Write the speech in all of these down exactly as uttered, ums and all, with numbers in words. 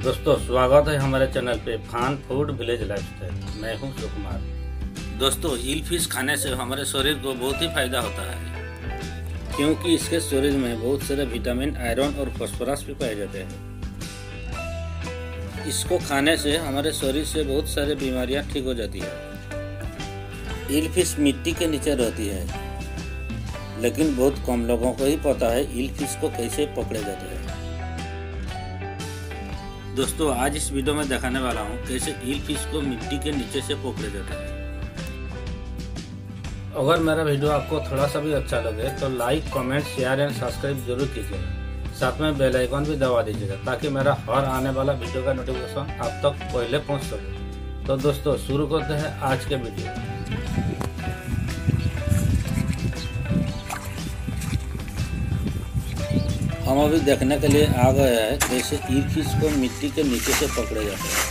दोस्तों स्वागत है हमारे चैनल पे फान फूड विलेज लाइफस्टाइल। मैं हूं सुकुमार। दोस्तों ईल फिश खाने से हमारे शरीर को बहुत ही फायदा होता है, क्योंकि इसके शरीर में बहुत सारे विटामिन, आयरन और फॉस्फोरस भी पाए जाते हैं। इसको खाने से हमारे शरीर से बहुत सारी बीमारियां ठीक हो जाती है। ईल फिश मिट्टी के नीचे रहती है, लेकिन बहुत कम लोगों को ही पता है ईल फिश को कैसे पकड़े जाते हैं। दोस्तों आज इस वीडियो में दिखाने वाला हूँ कैसे ईल फिश को मिट्टी के नीचे से पकड़े जाते हैं। अगर मेरा वीडियो आपको थोड़ा सा भी अच्छा लगे तो like, comment, share and subscribe जरूर कीजिएगा। साथ में बेल आइकन भी दबा दीजिएगा ताकि मेरा हर आने वाला वीडियो का नोटिफिकेशन आप तक पहले पहुँच सके। तो दोस्तों शुरू करते हैं आज के वीडियो। हम अभी देखने के लिए आ गए हैं कैसे ईल फिश को मिट्टी के नीचे से पकड़े जाते हैं।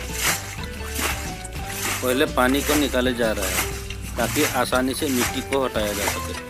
पहले पानी को निकाले जा रहा है ताकि आसानी से मिट्टी को हटाया जा सके।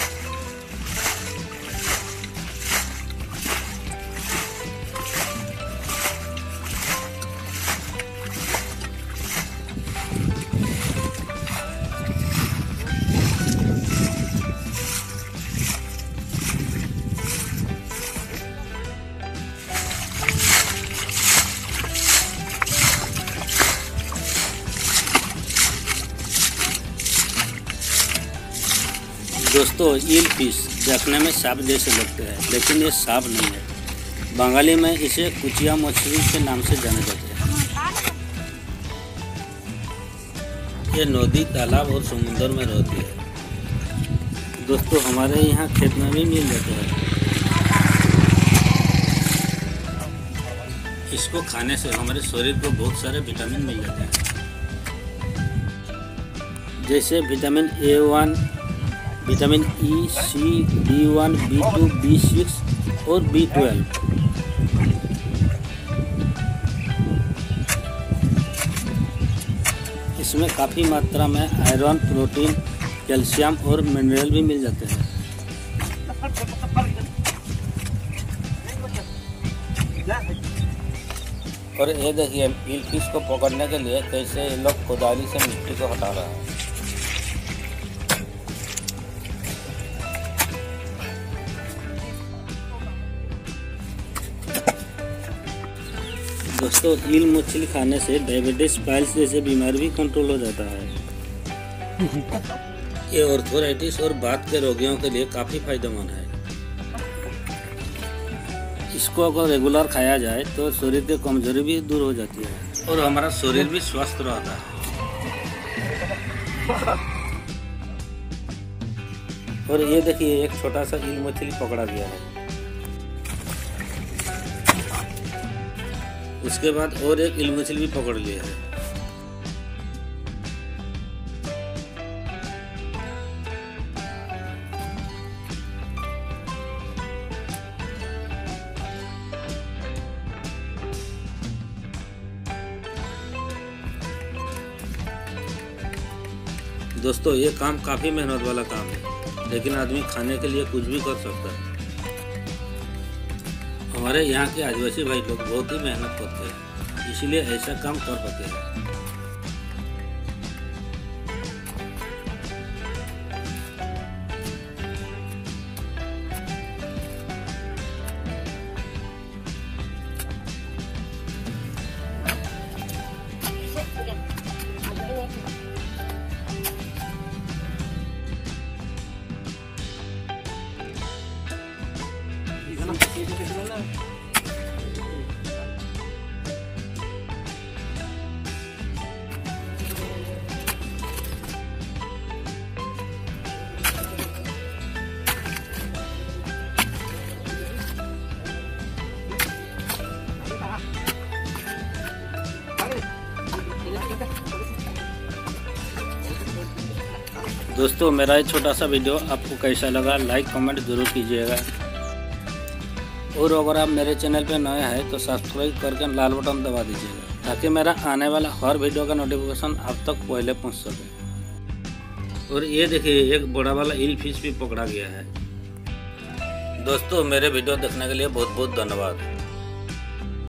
दोस्तों ईल फिश देखने में सांप जैसे लगते हैं, लेकिन ये सांप नहीं है। बंगाली में इसे कुचिया मछली के नाम से जाने जाते हैं। ये नदी, तालाब और समुद्र में रहती है। दोस्तों हमारे यहाँ खेत में भी मिल जाते हैं। इसको खाने से हमारे शरीर को बहुत सारे विटामिन मिल जाते हैं, जैसे vitamin A one, vitamin E, C, B one, B two, B six और बी ट्वेल्व। इसमें काफ़ी मात्रा में आयरन, प्रोटीन, कैल्शियम और मिनरल भी मिल जाते हैं। और ये देखिए ईल फिश को पकड़ने के लिए कैसे ये लोग कोदाली से मिट्टी को हटा रहा है। दोस्तों ईल मछली खाने से डायबिटीज, पाइल्स जैसे बीमारी भी कंट्रोल हो जाता है। ये आर्थराइटिस और बात के रोगियों के लिए काफ़ी फायदेमंद है। इसको अगर रेगुलर खाया जाए तो शरीर की कमजोरी भी दूर हो जाती है और हमारा शरीर भी स्वस्थ रहता है। और ये देखिए एक छोटा सा ईल मछली पकड़ा गया है। उसके बाद और एक ईल मछली भी पकड़ लिया है। दोस्तों ये काम काफी मेहनत वाला काम है, लेकिन आदमी खाने के लिए कुछ भी कर सकता है। हमारे यहाँ के आदिवासी भाई लोग बहुत ही मेहनत करते हैं, इसीलिए ऐसा काम कर पाते हैं। दोस्तों मेरा ये छोटा सा वीडियो आपको कैसा लगा लाइक कमेंट जरूर कीजिएगा। और अगर आप मेरे चैनल पे नए हैं तो सब्सक्राइब करके लाल बटन दबा दीजिएगा ताकि मेरा आने वाला हर वीडियो का नोटिफिकेशन आप तक पहले पहुंच सके। और ये देखिए एक बड़ा वाला ईल फिश भी पकड़ा गया है। दोस्तों मेरे वीडियो देखने के लिए बहुत बहुत धन्यवाद।